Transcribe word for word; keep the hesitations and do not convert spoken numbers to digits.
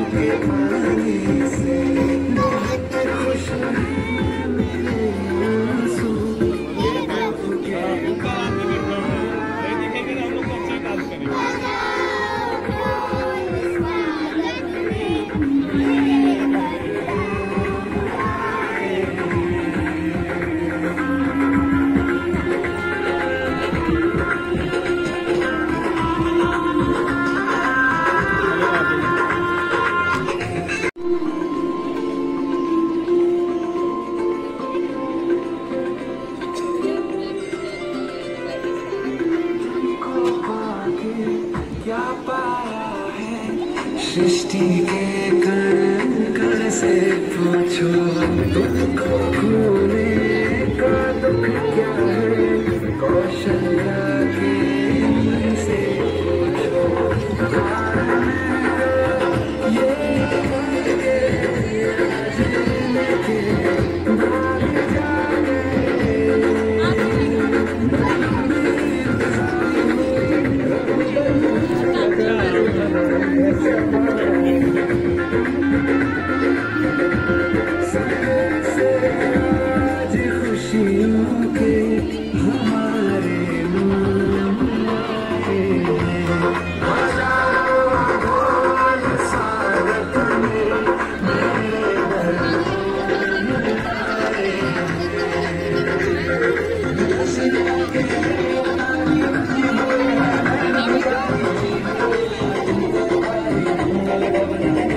के पानी से बहुत खुश हैं मेरे आंसू ये रब के क्या पाया है सृष्टि के कण कण से पूछो तुमको खोने का दुख क्या है कौशल्या के मन से पूछो ये जीने के भाग जाने आज खुशियों के हमारे नाम आए हैं हजारों ढोल स्वागत में मेरे दरबार आए हैं